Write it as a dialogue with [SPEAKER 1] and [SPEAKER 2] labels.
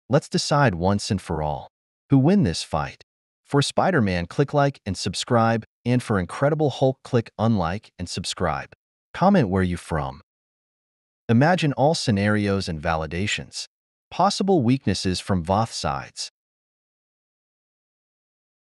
[SPEAKER 1] Let's decide once and for all who win this fight. For Spider-Man, click like and subscribe, and for Incredible Hulk, click unlike and subscribe. Comment where you from. Imagine all scenarios and validations. Possible weaknesses from both sides.